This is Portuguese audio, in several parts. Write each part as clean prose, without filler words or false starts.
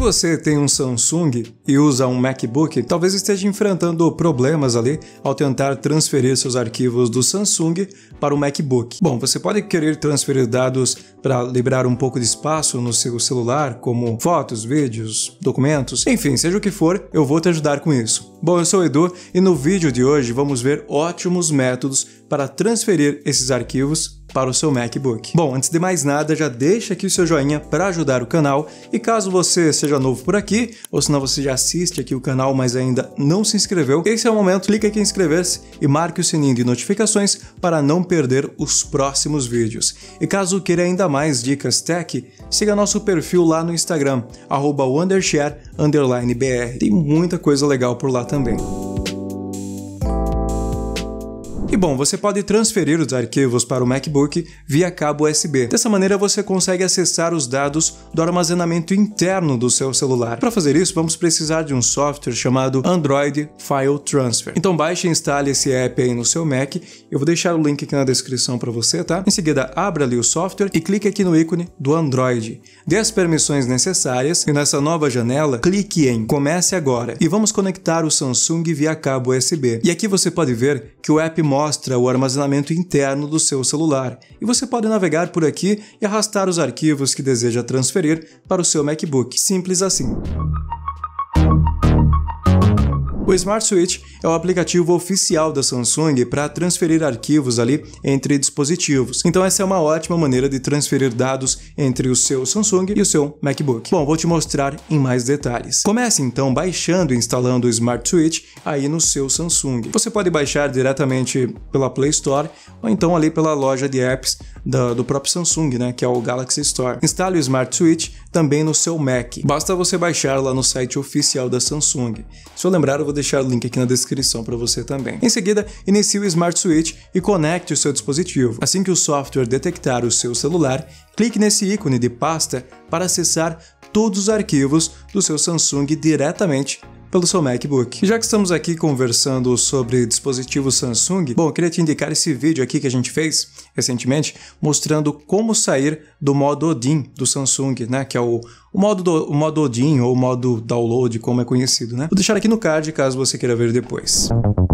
você tem um Samsung e usa um MacBook, talvez esteja enfrentando problemas ali ao tentar transferir seus arquivos do Samsung para o MacBook. Bom, você pode querer transferir dados para liberar um pouco de espaço no seu celular, como fotos, vídeos, documentos, enfim, seja o que for, eu vou te ajudar com isso. Bom, eu sou o Edu e no vídeo de hoje vamos ver ótimos métodos para transferir esses arquivos para o seu MacBook. Bom, antes de mais nada, já deixa aqui o seu joinha para ajudar o canal e caso você seja novo por aqui, ou senão você já assiste aqui o canal, mas ainda não se inscreveu, esse é o momento, clica aqui em inscrever-se e marque o sininho de notificações para não perder os próximos vídeos. E caso queira ainda mais dicas tech, siga nosso perfil lá no Instagram, @wondershare_br. Tem muita coisa legal por lá também. E bom, você pode transferir os arquivos para o MacBook via cabo USB. Dessa maneira você consegue acessar os dados do armazenamento interno do seu celular. Para fazer isso, vamos precisar de um software chamado Android File Transfer. Então baixe e instale esse app aí no seu Mac. Eu vou deixar o link aqui na descrição para você, tá? Em seguida, abra ali o software e clique aqui no ícone do Android. Dê as permissões necessárias e nessa nova janela, clique em Comece Agora e vamos conectar o Samsung via cabo USB. E aqui você pode ver que o app mostra o armazenamento interno do seu celular e você pode navegar por aqui e arrastar os arquivos que deseja transferir para o seu MacBook. Simples assim. O Smart Switch é o aplicativo oficial da Samsung para transferir arquivos ali entre dispositivos. Então essa é uma ótima maneira de transferir dados entre o seu Samsung e o seu MacBook. Bom, vou te mostrar em mais detalhes. Comece então baixando e instalando o Smart Switch aí no seu Samsung. Você pode baixar diretamente pela Play Store ou então ali pela loja de apps do próprio Samsung, né, que é o Galaxy Store. Instale o Smart Switch também no seu Mac. Basta você baixar lá no site oficial da Samsung. Se eu lembrar, eu vou deixar o link aqui na descrição para você também. Em seguida, inicie o Smart Switch e conecte o seu dispositivo. Assim que o software detectar o seu celular, clique nesse ícone de pasta para acessar todos os arquivos do seu Samsung diretamente pelo seu MacBook. E já que estamos aqui conversando sobre dispositivos Samsung, bom, eu queria te indicar esse vídeo aqui que a gente fez recentemente, mostrando como sair do modo Odin do Samsung, né, que é o modo Odin ou o modo download, como é conhecido, né? Vou deixar aqui no card caso você queira ver depois.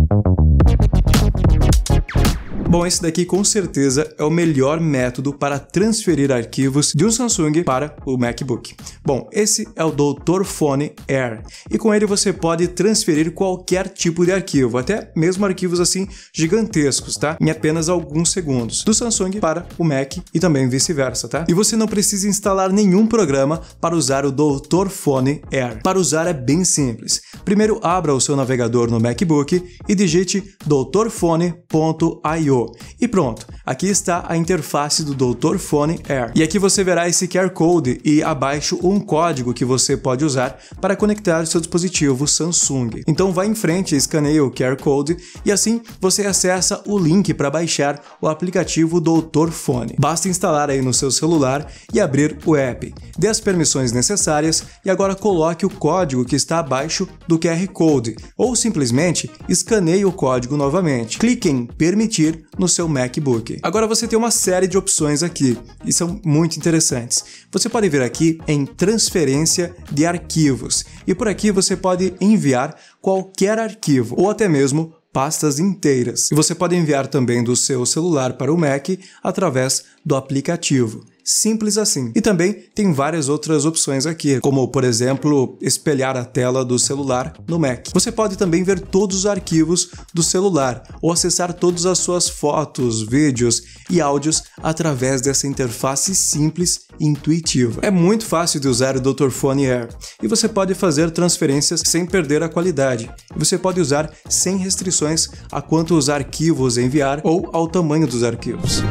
Bom, esse daqui com certeza é o melhor método para transferir arquivos de um Samsung para o MacBook. Bom, esse é o Dr. Fone Air e com ele você pode transferir qualquer tipo de arquivo, até mesmo arquivos assim gigantescos, tá? Em apenas alguns segundos, do Samsung para o Mac e também vice-versa, tá? E você não precisa instalar nenhum programa para usar o Dr. Fone Air. Para usar é bem simples. Primeiro abra o seu navegador no MacBook e digite drfone.io. E pronto, aqui está a interface do Dr. Fone Air. E aqui você verá esse QR Code e abaixo um código que você pode usar para conectar seu dispositivo Samsung. Então vá em frente, escaneie o QR Code e assim você acessa o link para baixar o aplicativo Dr. Fone. Basta instalar aí no seu celular e abrir o app. Dê as permissões necessárias e agora coloque o código que está abaixo do QR Code ou simplesmente escaneie o código novamente. Clique em Permitir no seu MacBook. Agora você tem uma série de opções aqui e são muito interessantes. Você pode vir aqui em Transferência de Arquivos e por aqui você pode enviar qualquer arquivo ou até mesmo pastas inteiras. E você pode enviar também do seu celular para o Mac através do aplicativo. Simples assim. E também tem várias outras opções aqui, como por exemplo, espelhar a tela do celular no Mac. Você pode também ver todos os arquivos do celular ou acessar todas as suas fotos, vídeos e áudios através dessa interface simples e intuitiva. É muito fácil de usar o Dr. Fone Air e você pode fazer transferências sem perder a qualidade. E você pode usar sem restrições a quantos arquivos enviar ou ao tamanho dos arquivos.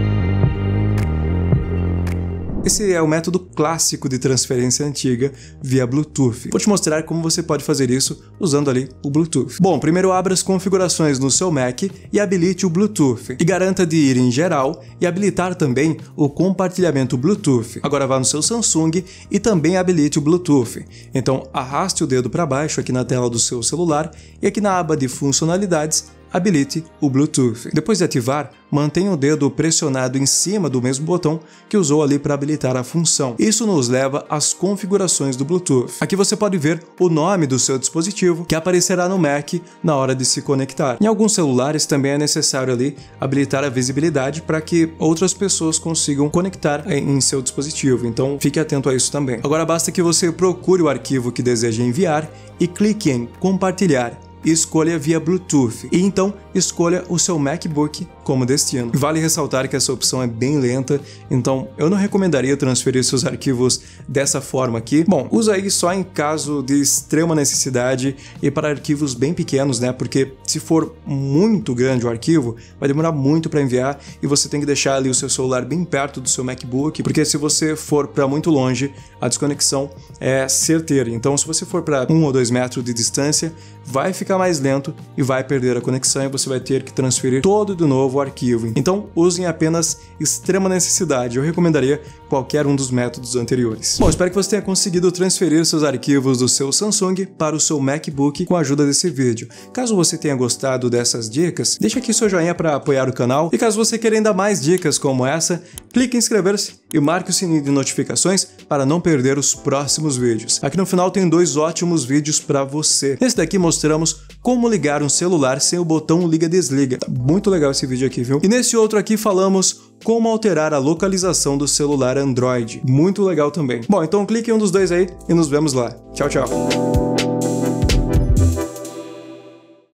Esse é o método clássico de transferência antiga via Bluetooth. Vou te mostrar como você pode fazer isso usando ali o Bluetooth. Bom, primeiro abra as configurações no seu Mac e habilite o Bluetooth. E garanta de ir em geral e habilitar também o compartilhamento Bluetooth. Agora vá no seu Samsung e também habilite o Bluetooth. Então arraste o dedo para baixo aqui na tela do seu celular e aqui na aba de funcionalidades habilite o Bluetooth. Depois de ativar, mantenha o dedo pressionado em cima do mesmo botão que usou ali para habilitar a função. Isso nos leva às configurações do Bluetooth. Aqui você pode ver o nome do seu dispositivo que aparecerá no Mac na hora de se conectar. Em alguns celulares também é necessário ali habilitar a visibilidade para que outras pessoas consigam conectar em seu dispositivo, então fique atento a isso também. Agora basta que você procure o arquivo que deseja enviar e clique em compartilhar e escolha via Bluetooth, e então escolha o seu MacBook como destino. Vale ressaltar que essa opção é bem lenta, então eu não recomendaria transferir seus arquivos dessa forma aqui. Bom, usa aí só em caso de extrema necessidade e para arquivos bem pequenos, né? Porque se for muito grande o arquivo, vai demorar muito para enviar e você tem que deixar ali o seu celular bem perto do seu MacBook, porque se você for para muito longe, a desconexão é certeira. Então, se você for para 1 ou 2 metros de distância, vai ficar mais lento e vai perder a conexão e você vai ter que transferir todo de novo o arquivo. Então, usem apenas extrema necessidade. Eu recomendaria qualquer um dos métodos anteriores. Bom, espero que você tenha conseguido transferir seus arquivos do seu Samsung para o seu MacBook com a ajuda desse vídeo. Caso você tenha gostado dessas dicas, deixa aqui seu joinha para apoiar o canal. E caso você queira ainda mais dicas como essa, clique em inscrever-se e marque o sininho de notificações para não perder os próximos vídeos. Aqui no final tem 2 ótimos vídeos para você. Nesse daqui mostramos como ligar um celular sem o botão liga-desliga. Tá muito legal esse vídeo aqui, viu? E nesse outro aqui falamos como alterar a localização do celular Android. Muito legal também. Bom, então clique em um dos dois aí e nos vemos lá. Tchau, tchau!